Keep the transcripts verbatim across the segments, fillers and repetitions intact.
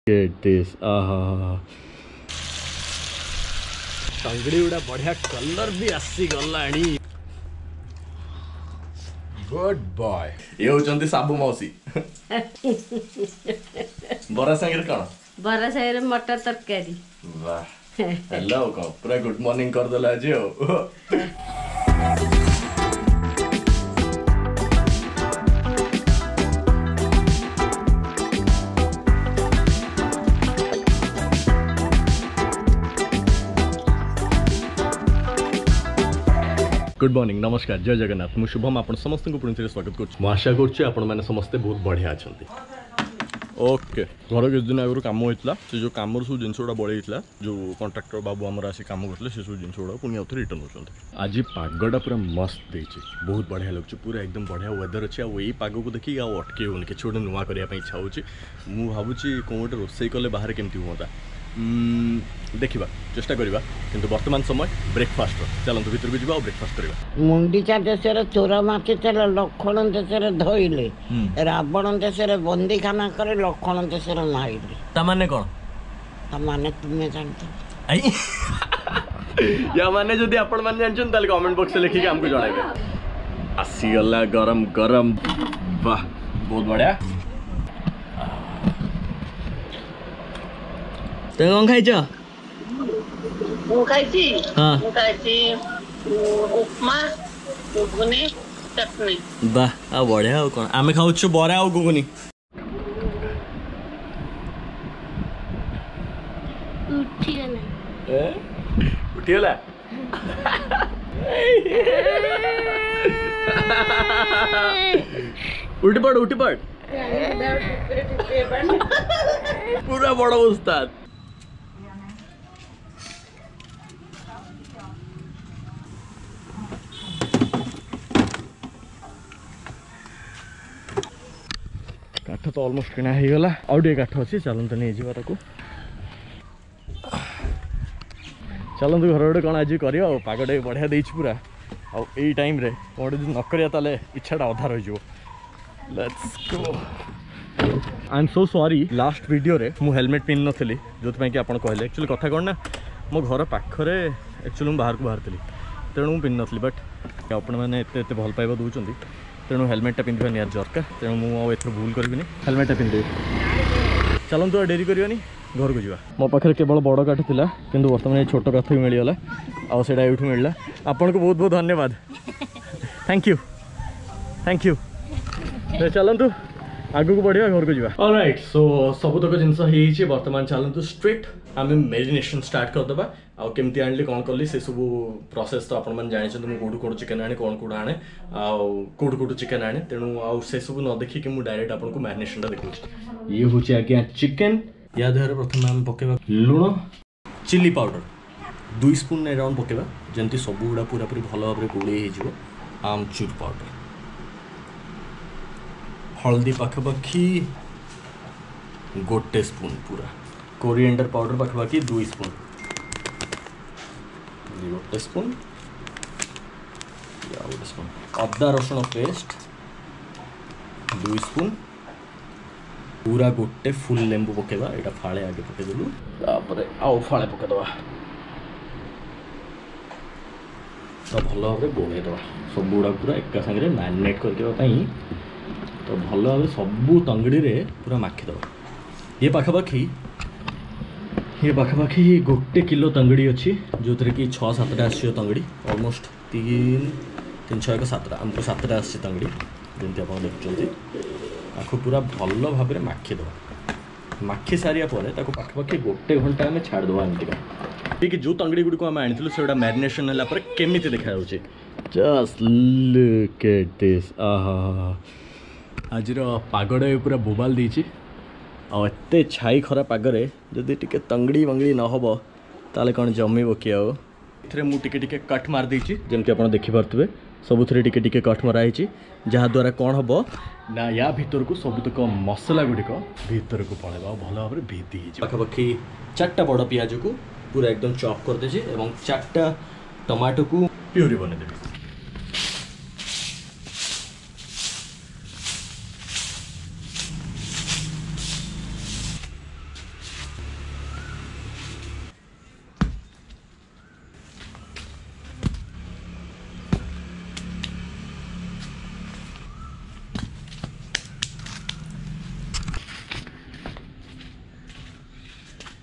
Get this. आहा तंगड़ी उड़ा बढ़िया कलर भी आसी गलानी. Good boy. ये होचंती साबु मौसी. बरा संगे कौन? बरा संगे मटर तरकारी. वाह. हेलो को पूरा गुड मॉर्निंग कर दला जी हो. गुड मॉर्निंग नमस्कार जय जगन्नाथ मु शुभम आपण समस्त को पुणी स्वागत कर आशा कर समस्ते बहुत बढ़िया अच्छा. ओके घर किस दिन आगु कम होता से जो कम सब जिन गुड़ा बढ़ी जो कंट्राक्टर बाबू आमर आसी कम करते से सब जिन गुड़ा पुणी आउ रिटर्न होती. आज पागटा पूरा मस्त देती बहुत बढ़िया लगे पूरा एकदम बढ़िया वेदर अच्छे आई पाग को देखिए आउ अटके होनी कि गोटे नुआ करने इच्छा हो भावुँ कौन गोटे रोसे कले बाहर केमती हाँ देखा चेष्टा करवा किंतु वर्तमान समय ब्रेकफास्ट चलते भर को जावा ब्रेकफास्ट करवा. मुंडीचा देश चोरा माची लक्षण देश धोइले रावण देश बंदीखाना करे लक्षण देश नाइले तामाने कौन तामाने तुम्हें जानते या माने जदि आपण माने जानछन ताले कमेंट बॉक्स में लिखिके हमको जणाइबे. आसीगला गरम गरम वाह बहुत बढ़िया. तो कौन खाइछ? मु खाइछि हां मु खाइछि उपमा घुगनी चटनी. वाह आ बढ़िया आ कोन आमे खाउछु बरा आ घुगनी. उठी गला ए उठी गला उठी पड़ उठी पड़ पूरा बड़ा उस्ताद. काठ तो ऑलमोस्ट किना हो गला आउटे काठ अच्छी चलते नहीं जावा ताको चलते घर गोटे कौन आज कर पागटे बढ़िया दे पूरा आउ यही टाइम रे कौन न करें इच्छाटा अधा रही. Let's go. I am so sorry last video रे मु हेलमेट पिन नथली जो कि आप कहले एक्चुअली कथा कौन ना मो घर पाखरे एक्चुअली बाहर को बाहर थी तेणु मुझे पिन नथली बट आपण मैंने एत एत भल पाइबा दूसरी तेणु हेलमेटा पिंधा निहार दरकार तेणु मुझे भूल करी हेलमेटा पिंधे. चलतु आ डेरी करवानी घर को जावा. मो पाखे केवल बड़ काठ था कि बर्तमान छोट काठ भी मिलगला आउटा यूँ मिलला. आपन को बहुत बहुत धन्यवाद. Thank you thank you. चलतु आगू को बढ़िया घर को जावा. ऑलराइट सो सबुतक जिन बर्तमान चलतु स्ट्रेट आम मेरिनेशन स्टार्ट करदे आउ केमती आनली कौन कली से सब प्रोसेस तो आपण जानते मुझे कौटू कौटू चिकेन आने कौन कौट आने कौटू कौटू चिकेन आने तेणु आउ से सब न देखिए मुझे डायरेक्ट आपको मैरिनेशन देखा. ये हूँ आज्ञा चिकेन या देहर प्रथम आम पकेबा लुण चिली पाउडर दुई स्पून अराउंड पकेबा जमती सब गुड़ा पूरा पूरी भल भाव गोले हो. आमचूर पाउडर हल्दी पाखापाखि गोटे स्पून पूरा कोरिएंडर पाउडर पाखापाखि दुई स्पून गोटे स्पून या गोटे स्पून अदा रसुण पेस्ट दुई स्पून पूरा गोटे फुल लेंबू पकेबा एटा फाळे आगे पकेदेलु तापर आउ फाळे पकेदबा तो भल भाव गोले दबा सब गुड़ा पूरा एका संगे मैरिनेट करके तो भल भाव सबू तंगड़ी रे पूरा माखीदबा. ये पाखापाखि ये पाखापाखि गोटे किलो तंगड़ी अच्छी जो थे कि छः सातटा आस तंगड़ी ऑलमोस्ट तीन तीन छः एक सातटा आमको सातटा आस तंगड़ी जमी आप देखुं आपको पूरा भल भाव में माखीदबा. माखी सारिया पाखापाखि गोटे घंटा आम छाड़दबा एमती कि जो तंगड़ी गुड़ी को आम आनी से मैरिनेशन है केमी देखा जस्ट लुक एट दिस. आहा आज पागड़ा पूरा बोबाल देती आते छाई खरा पागरे जदि टिके तंगड़ी वंगड़ी न हो ताले कौन जमीब कि आउ मुझे कट मार देती जमती आप देखिपे सबुथ टिके टिके कट मराई जहाद्वारा कौन हम ना या भितर को सबुतक मसला गुड़िक भितर को पड़ेगा भल भाव में भेदी पाखापाखि चार्टा बड़ पियाज को पूरा एकदम चॉप कर देछि एवं चार्टा टमाटो को प्यूरी बनेदेवी.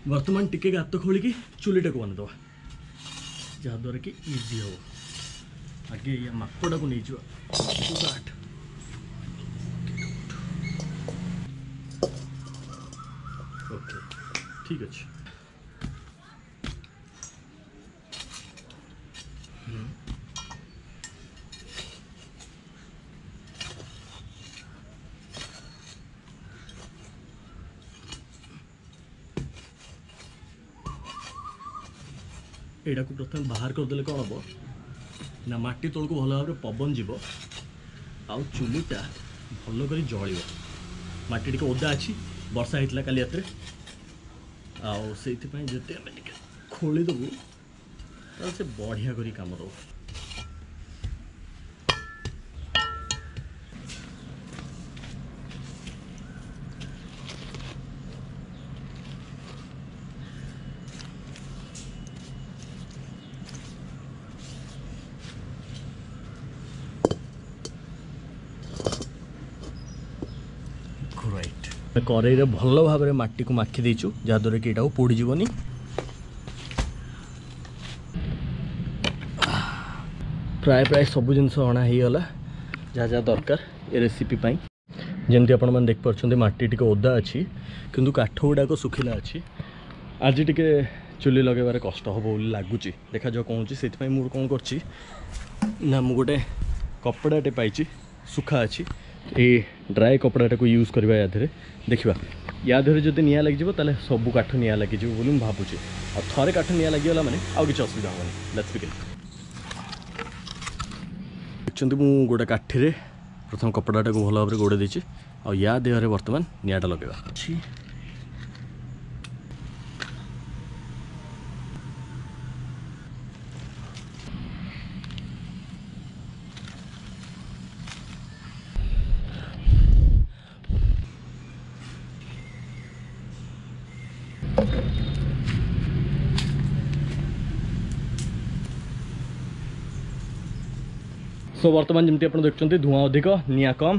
बर्तमान टिके गात खोलिकी चुलीटा को बनेद जहाद्वारा कि इजी हो आगे या मापटा को नहीं काट ओके ठीक अच्छे एटा को प्रथम बाहर करदे कौन हम ना माटी तौक भल भाव पवन जीव आउ चुलीटा भल कर जल माटी टी ओदा अच्छी वर्षा होता काली रात आउ से जिते आम खोलीदेबू से बढ़िया करी काम दो कड़ई रे भल भाव माटी को माखी देचु जहाद्वारा कि यहाँ पोड़ जीवनी प्राय प्राय सब जिन अणा हो गला जहाँ जहाँ दरकार ये रेसिपी जमती आपण मैंने देखिए माटी टी ओदा अच्छी किंतु काठ गुड़ाक सुखिला अच्छी आज टी चुली लगेबार कष्ट हम बोली लगुच देखा जाओ कौन से मुझे कौन कर गोटे कपड़ाटे पाई सुखा अच्छी ये ड्राए कपड़ाटा को यूज करवा या देखा या जब निआ लगे ताले सब काठ निआ लगे बोली भावुँ आ थे काठ निआ लगे मैंने आउ कि असुविधा हेनी लेट्स बिगिन देखते मु गोटे काठी प्रथम कपड़ाटा को भल भाव गोड़े देती आ या देहरे बर्तमान निआटा लगेगा अच्छी सो बर्तमान जमती आप देखते धुआं अधिक निआ कम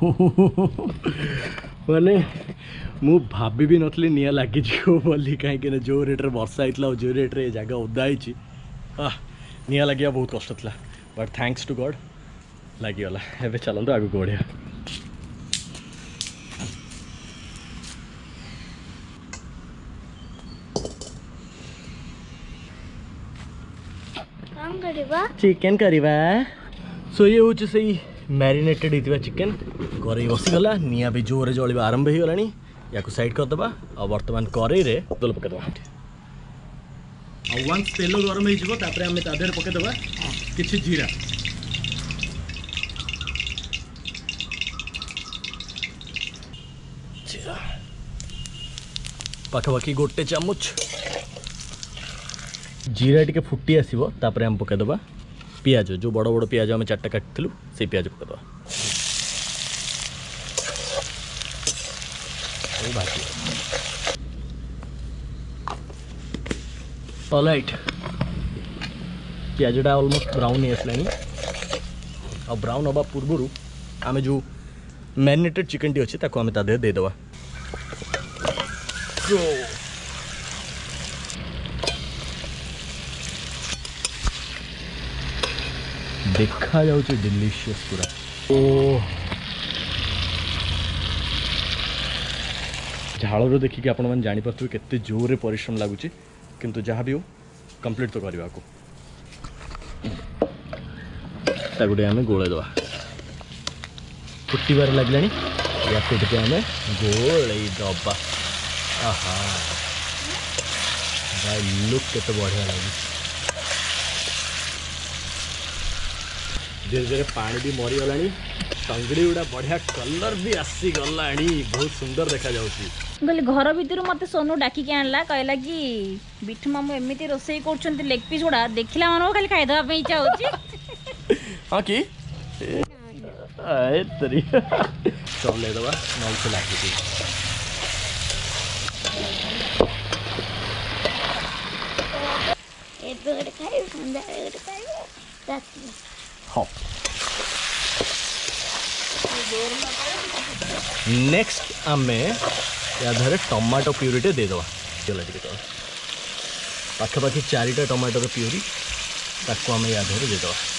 माने मु भाभी भी नथली निआ लगी बोली कहीं जो रेट्रे वर्षा होता और जो रेट्रे जगह ओदा होती निआ लगे बहुत कष्ट था बट थैंक्स टू गॉड लगिगला एवं चलते आगे बढ़िया चिकेन करवा सो ये हूँ से मैरिनेटेड होता चिकेन कड़ई बसीगला निआ भी जोरे जल आरंभ हो गला या साइड करदे आ बर्तमान कड़ई रे तेल पकईदे वंस तेल गरम होपर आम तादेह पकईदे कि जीरा जीरा पाखापाखि गोटे चामच जीरा टी फुटी आसो तापर आम पकईदे पियाज जो बड़ बड़ पियाज आम चार्टा काटू से पियाज पकईदे ऑलराइट पियाजटा ऑलमोस्ट ब्राउन ही आसलानी आ ब्राउन हवा पूर्व आम जो मैरिनेटेड चिकन टी अच्छे ताको आम ता देह देदेवा देखा जाऊँ डिलीशियस पूरा ओ झाड़ देखिए आपण मैंने जापर केते जोर परिश्रम लगुच किंतु जहाँ भी हो कंप्लीट तो करने को गोटे आम गोलैदवा फुटबार लगे या फिर आम गोलैदबा आहा लुक केते बढ़िया लगे धीरे धीरे पानी भी मरीगला टंगड़ी गुड़ा बढ़िया कलर भी आसीगला बहुत सुंदर देखा जाउची गले घर भीतर मत सोनू डाकी के आणला कहला कि बिठू मामू एमती रोसई कर लेग पीस गुड़ा देखला मन खाली खाईदेवा इच्छा होची हाँ कि तरी चले दबा नल से लागी हाँ नेक्स्ट आमे या धरे टमाटो प्यूरीटे दे दवा चला टिके तो पाखापाखि चारिटा टमाटर प्यूरी ताको आम या देदेवा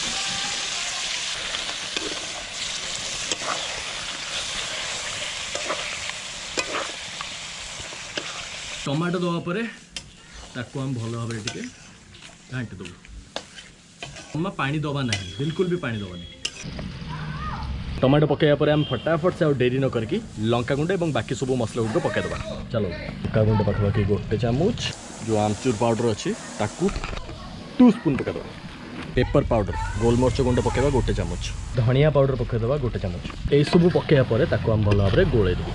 टमाटो दवा पर ताको हम भल भाव टे घाटी देव जमा पानी दबा ना बिल्कुल भी पानी दबा नहीं टमाटो पकाया पर हम फटाफट से डेरी न करके लंका गुंड और बाकी सब मसला गुड़ पकईदे चलो लंका गुंड पाखापाखि गोटे चामच जो आमचूर पाउडर अच्छी ताकू टू स्पून पकईदे पेपर पाउडर गोलमर्च गुंड पकईवा गोटे चामच धनिया पाउडर पकईदे गोटे चामच यही सब पकया पर ताकू हम भल भाव गोल देव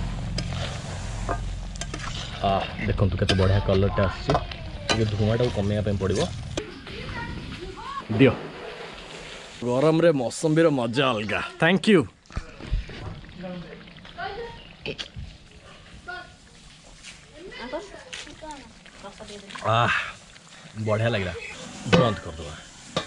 आ देखो केते बढ़िया कलरटा आसी धुआटा कमेया पड़ो दियो गरम रे मौसम मजा अलग थैंक यू आह बढ़िया लग रहा बंद कर दो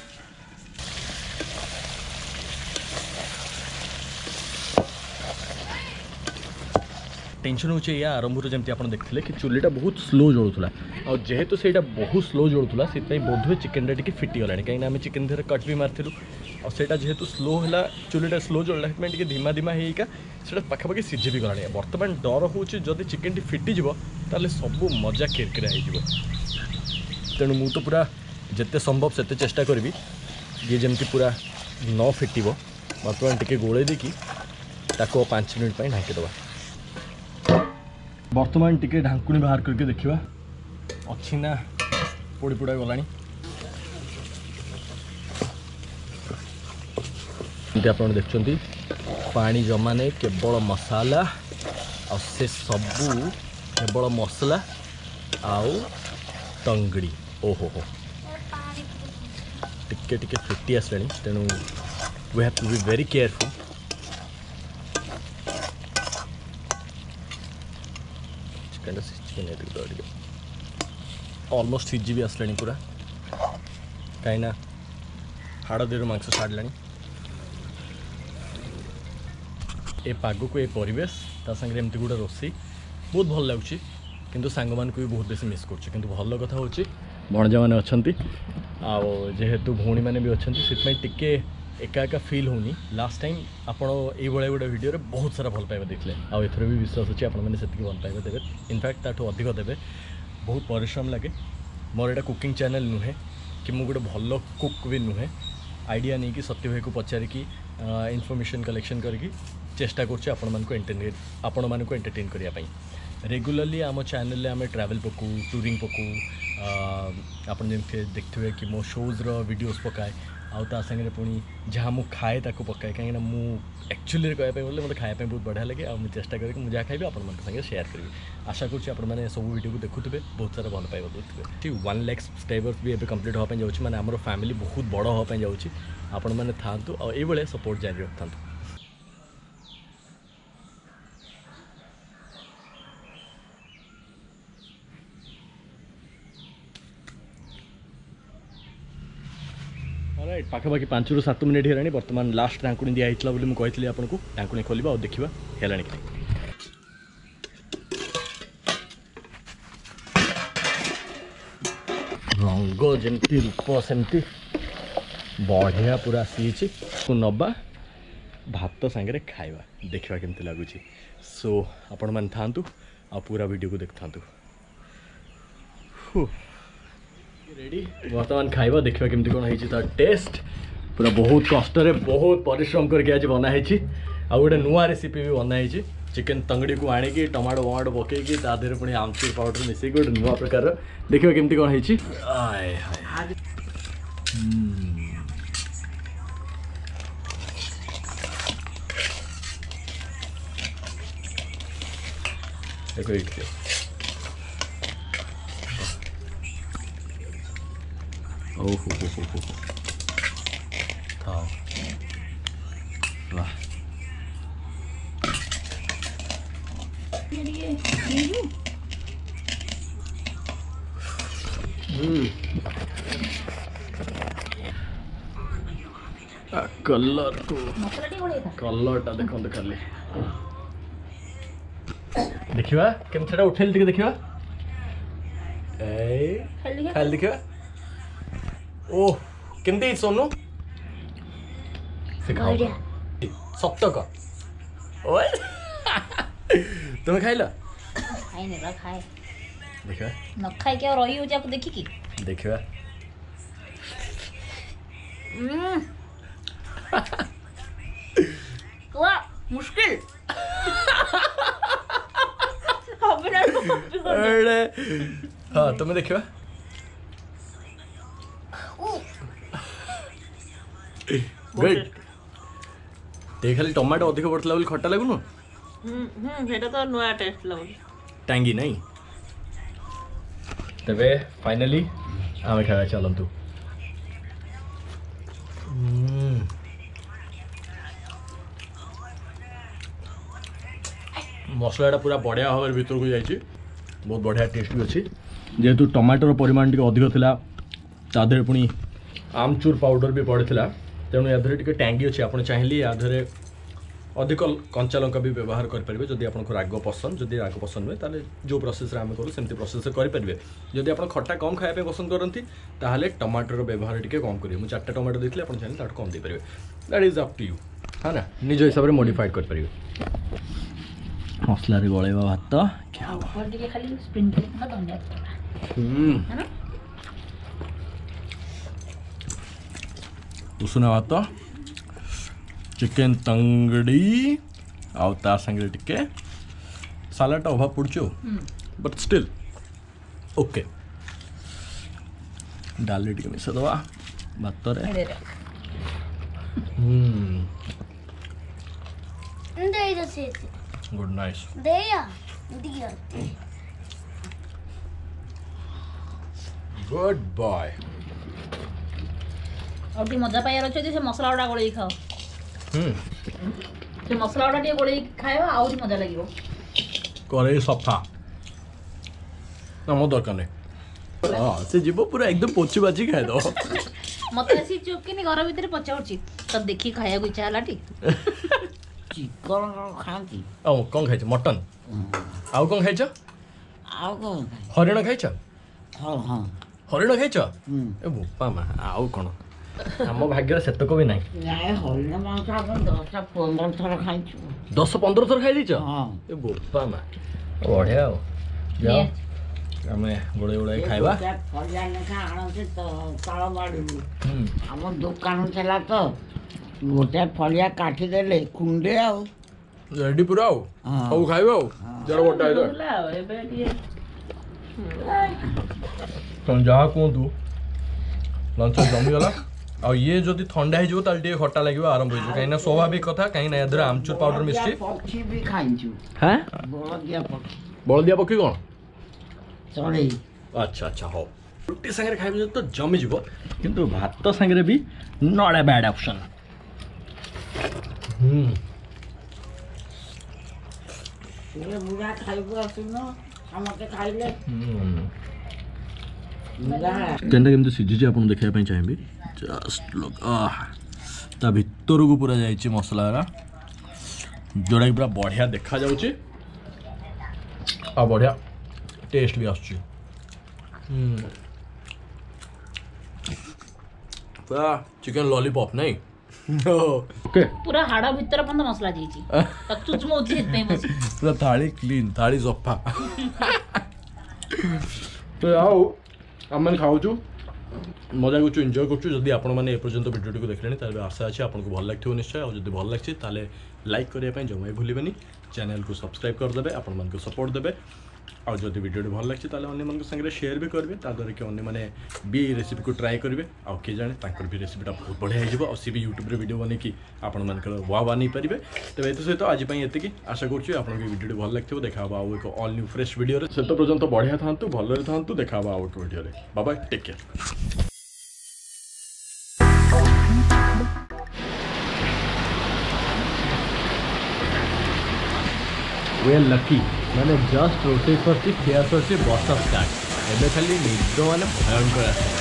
टेंशन होचे या आरंभ जमी आप देखते कि चुलीटा बहुत स्लो जलूला और जेहेतु से बहुत स्लो जलूला से बोधे चिकेन टी फिटी गला कहीं आम चिकेन देहर कट भी मार्लु और सेटा जेहेतु स्लो है चुलीटा स्लो जलला से धीमा धीमा होगा से पाखापाखि सीझी भी गला बर्तमान डर हो जदि चिकेन टी फिटिज ताले सब मजा किरकिरा हो तेणु मु तो पूरा जिते संभव से चेष्टा करी ये जमी पूरा न फिट बर्तमान टी गोले देकी पाँच मिनट पर ढांकीदे बर्तमान टिके ढांकुणी बाहर करके देखिए अच्छी ना पोड़ी पोड़ा गला आप देखते पानी जमा नहीं केवल मसाला और से सबू केवल मसला आउ टंगड़ी ओहो हो टिके टिके फिटी आसला तेणु we have to be very careful almost सीझी भी आसला पूरा कहीं हाड़ देर मांस छाड़ा ए पाग को ये परिवेश तांगे एमती गोटे रोसई बहुत भल लगुच किंतु सांग मान को भी बहुत बेसी मिस कर भल कथा हूँ भणजा मैंने अच्छा जेहेतु भौणी मैंने भी अच्छा से टिके एका एका फिल होनी लास्ट टाइम आपड़ ये गोटे वीडियो बहुत सारा भल पाइबा देखले आउ एथर भी विश्वास अच्छे आपने से भल पाइबा देवे इनफैक्ट ताठू अधिक देवे बहुत परिश्रम लगे मोर एटा कुकिंग चैनल नुहे कि मु गोटे भल कुक भी नुहे आइडिया नहीं कि सत्य भाई को पचारिकी इनफॉरमेशन कलेक्शन करके चेष्टा करछे आपण मान को एंटरटेन आपण मान को एंटरटेन करिया पई रेगुलरली आम चैनल आम ट्रैवल पकू टूरिंग पकू आप देखते कि मो शोज वीडियोस पकाए आउ ता संगे पुणी जहाँ मुझे खाए ताको पकाए कहीं मुझे एक्चुअली कहते बोले मतलब खाया बहुत बढ़िया लगे और मुझे चेष्टा करें मुझे जहाँ खाइबे आपण मान संगे शेयर करी आशा करुँच आपने सब वीडियो को देखुवे बहुत सारा भल पाइबा देखुए वन लाख सब्सक्राइबर्स भी एवं कंप्लीट होगा जाऊँगी मैंने आम फैमिली बहुत बड़ होगा जाऊँगी आपण मैंने था और ये सपोर्ट जारी रखता राइट पाखापाखि पाँच रु सात मिनिट है बर्तमान लास्ट ढांकुणी दिखाई बोली मुझे आपको ढांकुणी खोलिबा और देखा है कि रंग जमती रूप सेमती बढ़िया पूरा आसी नवा भात सांगे खाइबा देखा केमती लगुच सो आपण मैंने था आ पूरा वीडियो को देख था रेडी बर्तमान खाइबा देखा केमती कौन है टेस्ट पूरा बहुत कष्ट बहुत परिश्रम करके आज बनाई आ गोटे नुआ रेसिपी भी बनाई चिकेन तंगड़ी को आणिकी टमाटो वमाटो पकईकी तादेह पुणी आमचूर पाउडर मिसेक गोटे नुआ प्रकार देखा केमती कौन है ओह हो हो हो हो था वाह कलर को कलरटा देखो खाली देखा केमती उठेल देखा ए खाली देखियो ओह केमती सोनू से खाओ सत्य का ओए तुम्हें खाइला खाई नहीं रहा खाए देखियो न खाई के रही हो जाको देखी की देखियो हम्म वाह मुश्किल अरे हाँ तुम्हें देखियो गुड ते खाली टमाटो अधिक पड़ता बोली खट्टा लगुन तो नुआ टेस्ट लगुन टांगी नहीं तबे फाइनली आमे खावा चलंतु मसलाटा पूरा बढ़िया भाव भीतर को जाइए बहुत बढ़िया टेस्ट भी अच्छी जेहेतु टमाटर परिमाण टी अधिक थिला तादरे पुणी आमचूर पाउडर भी पड़ता तेणु यादरे टी टांगी अच्छी आप चाहिए यादरे अधिक कंचा लंका भी व्यवहार करेंगे जदि आपको राग पसंद जदि राग पसंद हुए ताले जो प्रोसेस आम करूँ सेमती प्रोसेस करेंगे जदि आप खट्टा कम खाया पसंद करती ताहले टमाटर व्यवहार टी कम करेंगे मुझे चार्टा टमाटर देती आप चाहिए ताठ कम देपारे that is up to you हाँ ना निज हिसाब से मॉडिफाइड करेंगे मसला गलैबा भात क्या खाली स्प्रिंकल धनिया उषुना भात चिकेन तंगड़ी आउ ता संगे टिके सालाड अभाव पड़छो बट स्टिल ओके डाल टिके मिसा दवा भात रे हम्म दे दो से गुड नाइस दे या दिया गुड बॉय और टी मजा पाइयार अच्छे से मसला गुड़ा गोले खाओ हम्म से मसला गुड़ा टी गोले खाइबा आउरी मजा लागिवो करे सफा नमो दरकार नहीं हां से जीवो पूरा एकदम पोची बाजी खाए दो मते ऐसी चुप के घर भीतर पचाउची तब देखी खाया को इच्छा हलाटी चिकन खाती औ कौन खाइछ मटन आउ कौन खाइछ आउ कौन हरिण खाइछ हाँ हाँ हरिण खाइछ ए बोपा मा आउ कौन आम भाग्य सेतक भी नहीं ନାଇଁ ହରିଣ ମାଂସ ଆପଣ ଦଶ ପନ୍ଦର ଥର ଖାଇଛୁ दस पंद्रह थर खाई दीच ହଁ ए बोपा मा बढ़िया हो जाओ आमे गोळे गोळे खाइबा ଫଳିଆ ଲେଖା ଆଣନ୍ତି ତଳ ବାଡ଼ିରୁ हम्म ଆମ ଦୋକାନ ଥିଲା ତ ଗୋଟେ ଫଳିଆ କାଟିଦେଲେ କୁଣ୍ଡେ ଆଉ रेडी पूरा हो हाँ। सब खाइबा हो जरा बटा है ला एबे टिए तुम जा को तू लंच जमी गला आ ये जदि ठंडा है जो ताल टे खट्टा लागबो आरंभ हो कहीं ना स्वाभाविक कथा कहीं ना यादरे आमचूर पाउडर मिसछि ପକ୍ଷୀ ବି ଖାଇଛୁ हैं ବଳଦିଆ ପକ୍ଷୀ बलदिया पकी कोन ଚଢ଼େଇ अच्छा अच्छा हो रुटी संगे खाइबे तो जमी जीवो किंतु भात संगे भी not a bad option hmm ସେ ବୁଢ଼ା ଖାଇବୁ ଆସୁନ ସମସ୍ତେ ଖାଇଲେ हम्म ବୁଢ଼ା केनटा केमती सिझी आपन देखिया ପାଇଁ चाहेबी जस्ट लुक आह ता भीतर को पूरा जाइए मसला जोड़ा कि पूरा बढ़िया देखा जाउची आ बढ़िया टेस्ट भी आसुची पूरा चिकन लॉलीपॉप नहीं ओके पूरा हाड़ा भीतर अपन मसला जाइची तक तुझ में उठी इतने बस पूरा थाली क्लीन थाली सफा तो आओ आम खाऊ मजा कर एंजॉय करुँ आपण मैंने एपर्यंत भिडियो को देखले ताले आशा अच्छे आपको भल लगे निश्चय और जब भल लगे ताले लाइक करने जमा भूलें चैनल को सब्सक्राइब करदे आपण मन को सपोर्ट देवे और जब वीडियो भल लगे ताले अन्य मन संगे शेयर भी करेंगे ताद्वारा कि अन्य मैंने भी रेसिपी को ट्राए करेंगे आउ किए जाने तांकर भी रेसिपीटा बहुत बढ़िया हो सी भी यूट्यूब वीडियो बनई आपण मान वाह वाह नहीं पारे तेज ये सहित आज ये आशा करुँच आप वीडियो भल लगे देखा आउ एक ऑल न्यू फ्रेश वीडियो से तो पर्यंत बढ़िया था भलि था देखा आउ एक video bye bye take care well लकी मैंने जस्ट रोटे कर खिया कर बस स्टार्ट एवं खाली निद मैंने भयंकर आस